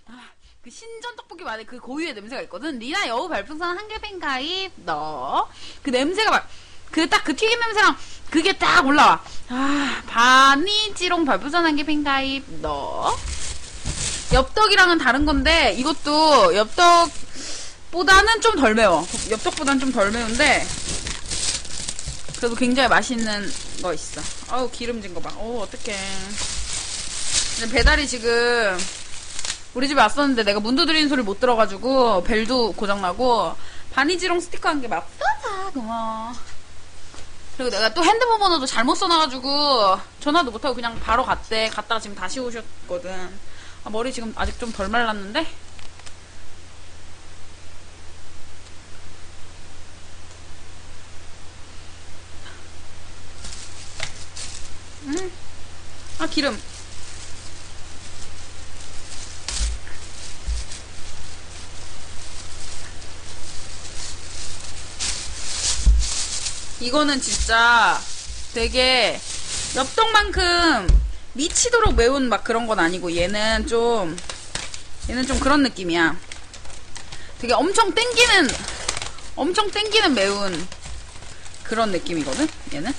그 신전 떡볶이 안에 그 고유의 냄새가 있거든. 리나 여우 별풍선 한 개 팬 가입. 너 그 냄새가 막 그 딱 그 튀김 냄새랑 그게 딱 올라와. 바니지롱 별풍선 한 개 팬 가입. 너 엽떡이랑은 다른 건데 이것도 엽떡보다는 좀 덜 매워. 엽떡보다는 좀 덜 매운데 그래도 굉장히 맛있는 거 있어. 아우 기름진 거 봐. 어떡해. 근데 배달이 지금 우리 집에 왔었는데 내가 문 두드리는 소리 못 들어가지고 벨도 고장나고 바니지롱 스티커 한 개 맛있어서 고마워. 그리고 내가 또 핸드폰 번호도 잘못 써놔가지고 전화도 못하고 그냥 바로 갔대. 갔다가 지금 다시 오셨거든. 머리 지금 아직 좀 덜 말랐는데 기름. 이거는 진짜 되게 엽떡만큼 미치도록 매운 막 그런 건 아니고 얘는 좀 그런 느낌이야. 되게 엄청 땡기는 매운 그런 느낌이거든 얘는.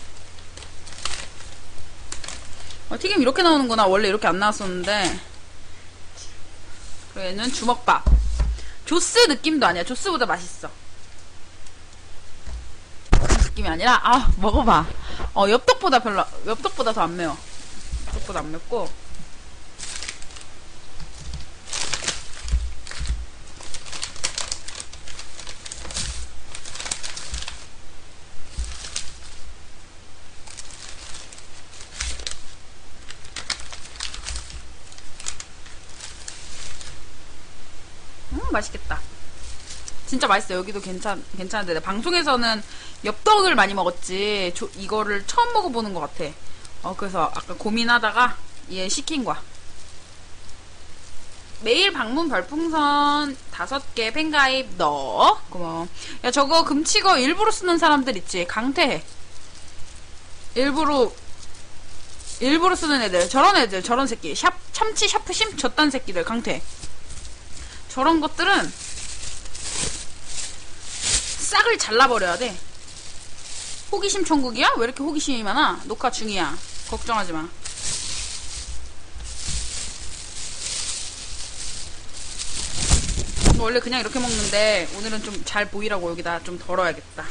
튀김 이렇게 나오는구나. 원래 이렇게 안 나왔었는데. 그리고 얘는 주먹밥. 조스 느낌도 아니야. 조스보다 맛있어. 느낌이 아니라 먹어봐. 엽떡보다 더 안 매워. 엽떡보다 안 맵고. 맛있겠다. 진짜 맛있어. 여기도 괜찮은데 방송에서는 엽떡을 많이 먹었지 이거를 처음 먹어보는 것 같아. 그래서 아까 고민하다가 얘 시킨 거야. 매일 방문 별풍선 5개 팬가입. 너 고마워. 야 저거 금치거 일부러 쓰는 사람들 있지. 강퇴해. 일부러 쓰는 애들, 저런 새끼 참치 샤프심 저딴 새끼들 강퇴. 저런 것들은 싹을 잘라버려야 돼. 호기심 천국이야? 왜 이렇게 호기심이 많아? 녹화 중이야. 걱정하지마. 원래 그냥 이렇게 먹는데 오늘은 좀 잘 보이라고 여기다 좀 덜어야겠다.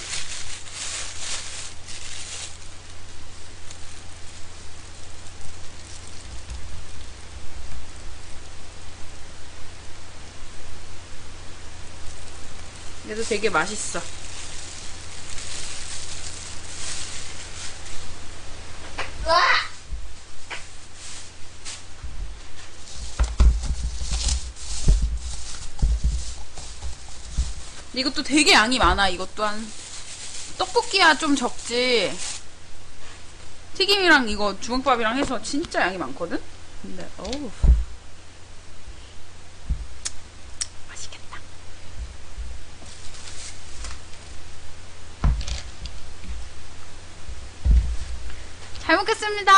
그래도 되게 맛있어. 이것도 되게 양이 많아. 이것도 떡볶이야 좀 적지. 튀김이랑 이거 주먹밥이랑 해서 진짜 양이 많거든? 근데 어우 맛있겠다. 잘 먹겠습니다.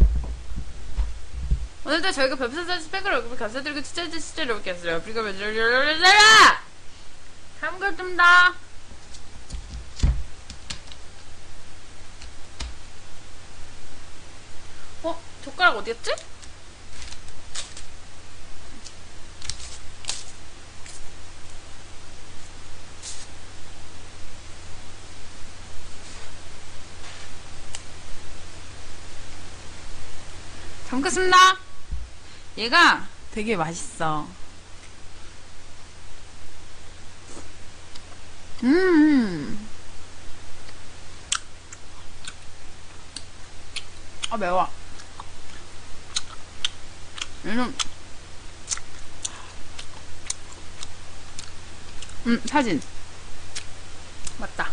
오늘도 저희가 별풍선 스펙을 얼굴 감사드리고 추천해주신 시청자 여러분께서 그리고 잘 먹겠습니다. 젓가락 어디였지? 잘 먹겠습니다. 얘가 되게 맛있어. 매워. 얘는 사진 맞다.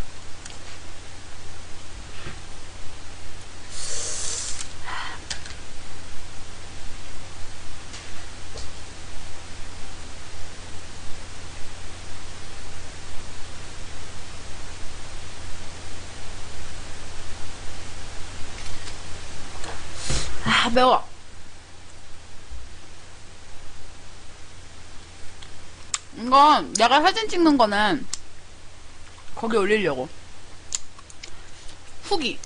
매워. 이건 내가 사진 찍는 거는 거기 올리려고. 후기.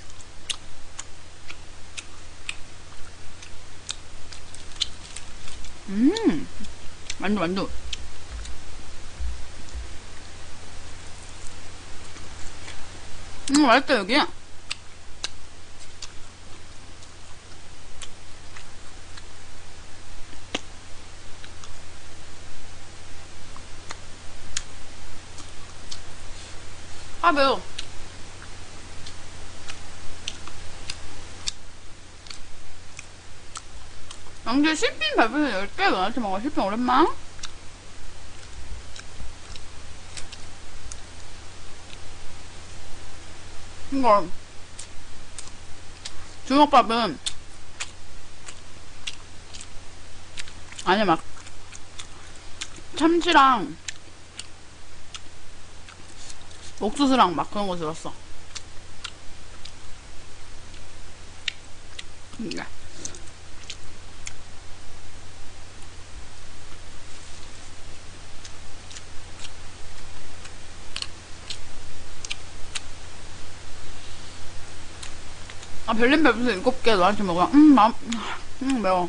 만두. 맛있다, 여기. 아, 매워. 양재 실핀 발표는 10개 너한테 먹어. 실핀 오랜만. 이거 주먹밥은 아니 막 참치랑 옥수수랑 막 그런 거 들었어. 네. 아, 별림 별풍선 7개 너한테 먹어. 매워.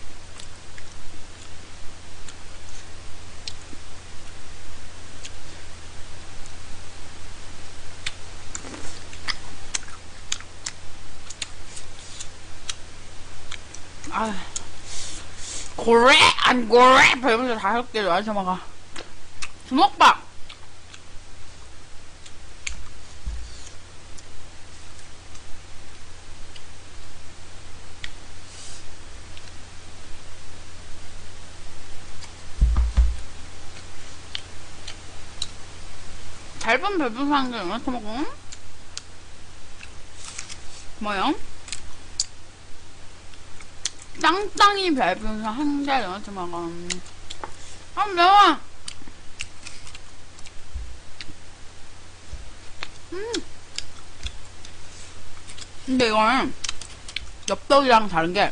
아, 고래, 안 고래! 별풍선 5개 너한테 먹어. 주먹밥! 얇은 별풍선 한 개 이렇게 먹어. 뭐요? 땅땅이 별풍선 한 개 이렇게 먹어. 아, 매워. 근데 이거는 엽떡이랑 다른 게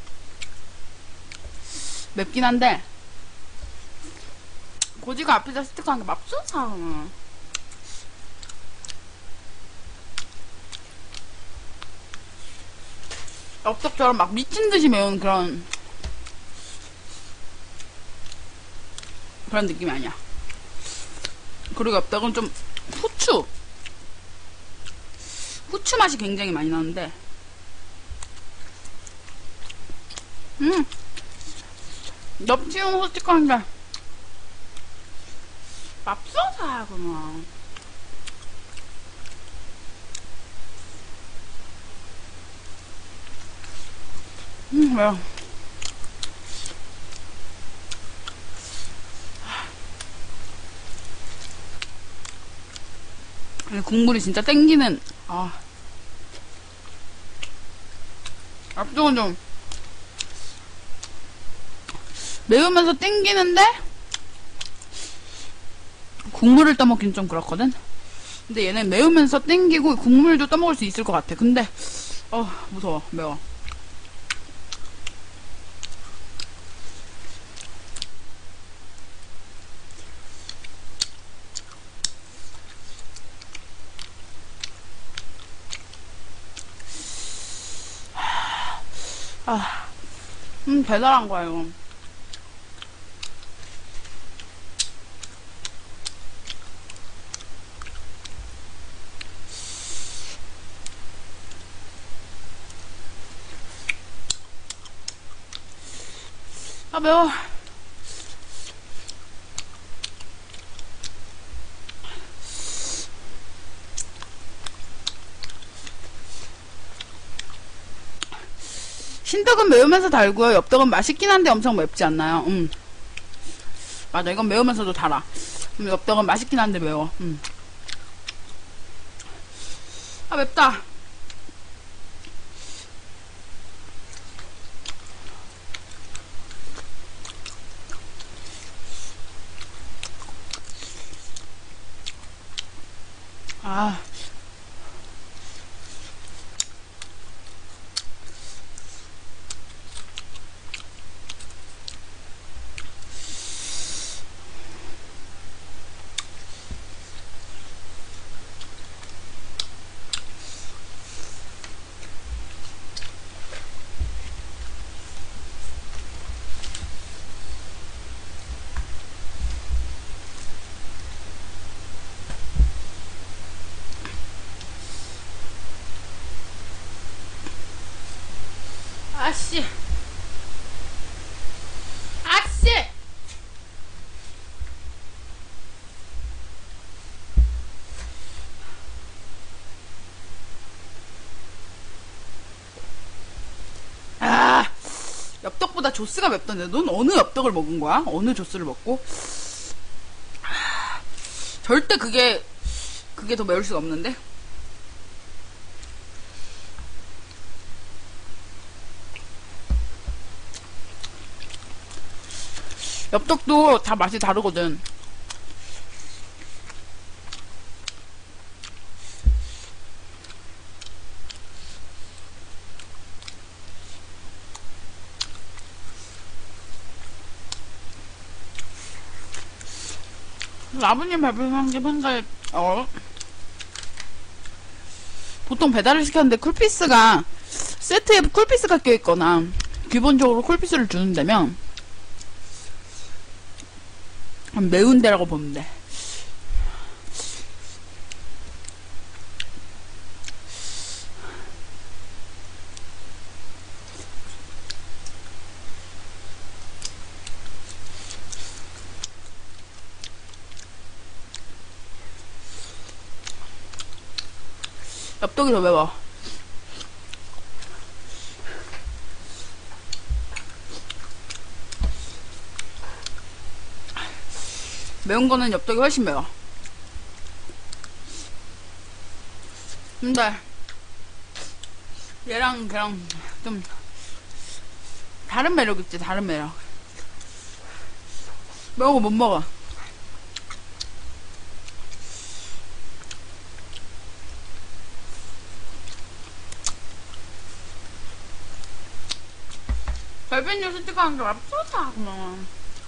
맵긴 한데 고지가 앞에다 스티커한 게 맙소사. 엽떡처럼 막 미친듯이 매운 그런 느낌이 아니야. 그리고 엽떡은 좀 후추 맛이 굉장히 많이 나는데 엽치용 스티커 한 개 맙소사 그만. 매워. 근데 국물이 진짜 땡기는. 앞쪽은 좀 매우면서 땡기는데 국물을 떠먹긴 좀 그렇거든. 근데 얘는 매우면서 땡기고 국물도 떠먹을 수 있을 것 같아. 근데 무서워. 매워. 배달한 거야, 이거. 아, 매워. 신떡은 매우면서 달고요. 엽떡은 맛있긴 한데 엄청 맵지 않나요? 맞아, 이건 매우면서도 달아. 엽떡은 맛있긴 한데 매워. 아, 맵다. 아. 아씨. 아씨. 아, 엽떡보다 조스가 맵던데. 넌 어느 엽떡을 먹은 거야? 어느 조스를 먹고? 아, 절대 그게 더 매울 수가 없는데? 엽떡도 다 맛이 다르거든. 아버님 발표상집한가에 보통 배달을 시켰는데 쿨피스가 세트에 쿨피스가 껴있거나 기본적으로 쿨피스를 주는다면 매운 데라고 보면 돼. 엽떡이 더 매워. 매운 거는 엽떡이 훨씬 매워. 근데 얘랑 걔랑 좀 다른 매력 있지. 다른 매력. 매운 거 못 먹어. 별변 요새 찍어하는 게 맛있다. 그만.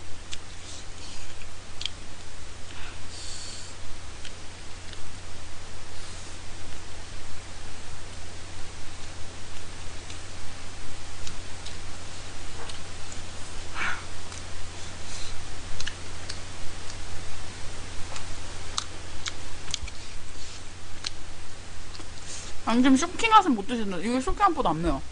지금 쇼킹핫은 못 드시는데 이게 쇼킹핫보다 안 매워.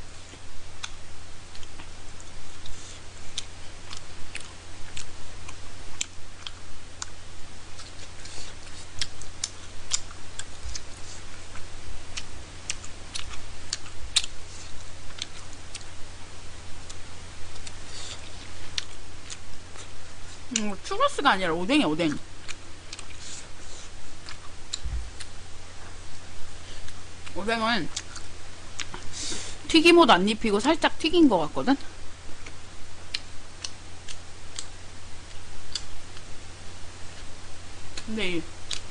추거스가 아니라 오뎅이야, 오뎅. 오뎅은 튀김옷 안 입히고 살짝 튀긴 것 같거든? 근데 이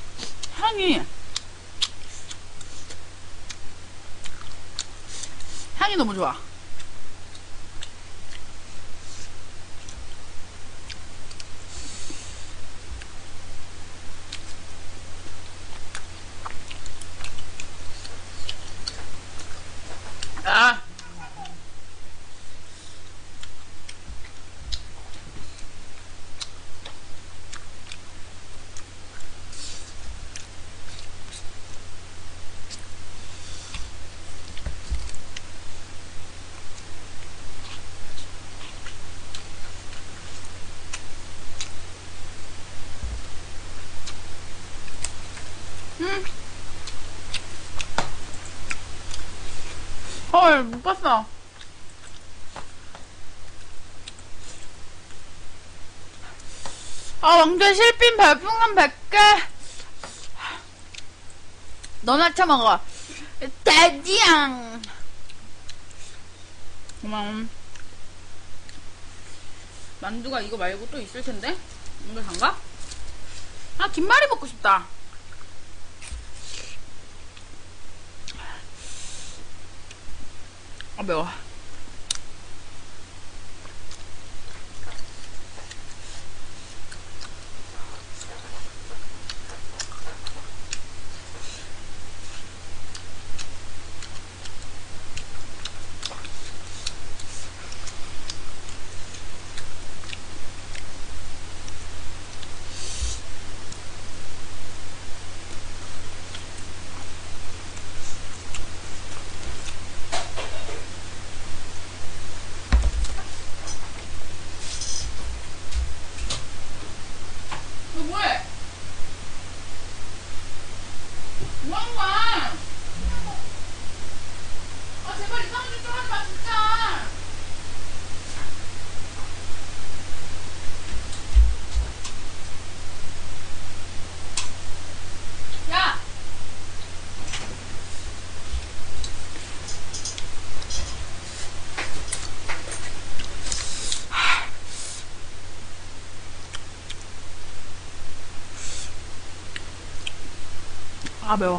향이 너무 좋아. 아. 헐, 못 봤어. 왕좌 실핀 별풍선 100개. 너나 처먹어. 돼지양. 고마워. 만두가 이거 말고 또 있을 텐데? 이거 산가? 아, 김말이 먹고 싶다. 아, 매워. 아, 매워.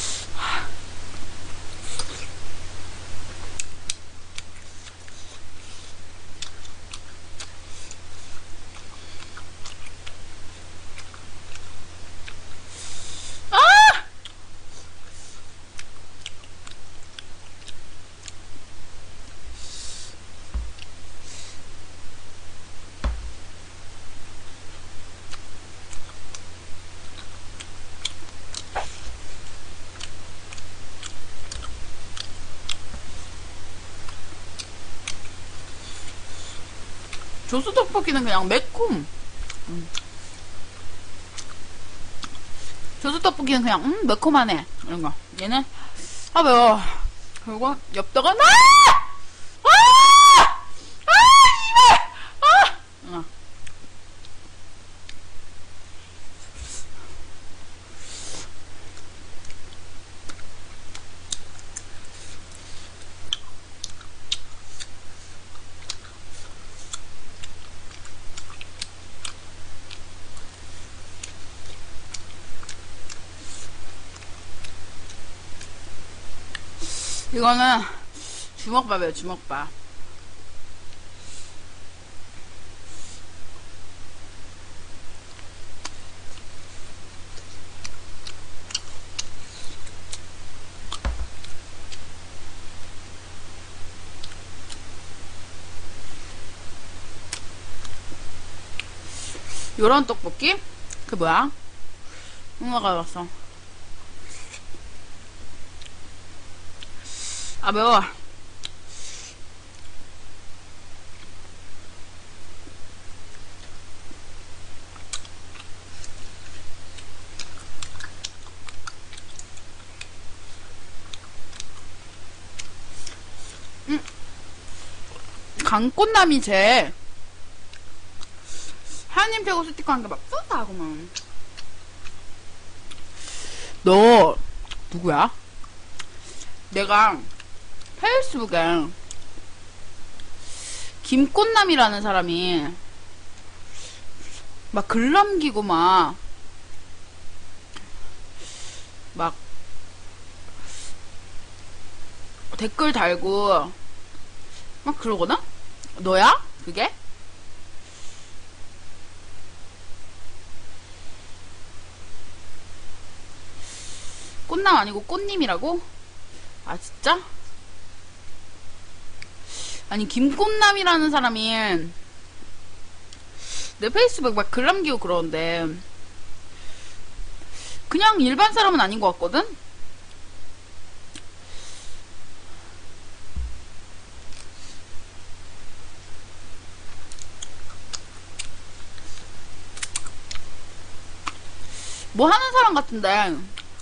조수 떡볶이는 그냥 매콤. 조수 떡볶이는 그냥 매콤하네. 이런 거. 얘는 아 매워. 그리고 엽떡은 이발 이거는 주먹밥이에요, 주먹밥. 요런 떡볶이? 그 뭐야? 엄마가 왔어. 아 매워. 강꽃남이 제 하나님 최고 스티커 한 개 막 쏟아 하고만. 너 누구야? 내가 페이스북에 김꽃남이라는 사람이 막 글 남기고 막 댓글 달고 막 그러거든? 너야? 그게? 꽃남 아니고 꽃님이라고? 아 진짜? 아니 김꽃남이라는 사람이 내 페이스북 막 글 남기고 그러는데 그냥 일반 사람은 아닌 것 같거든? 뭐 하는 사람 같은데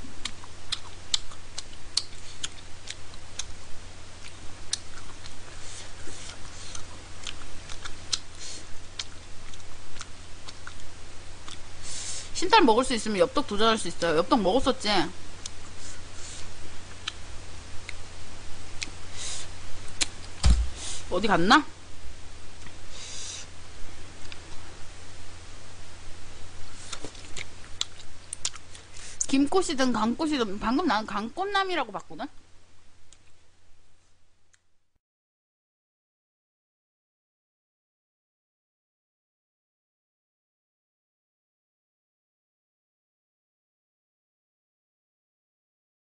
신탈 먹을 수 있으면 엽떡 도전할 수 있어요. 엽떡 먹었었지? 어디 갔나? 김꽃이든 강꽃이든 방금 난 강꽃남이라고 봤거든?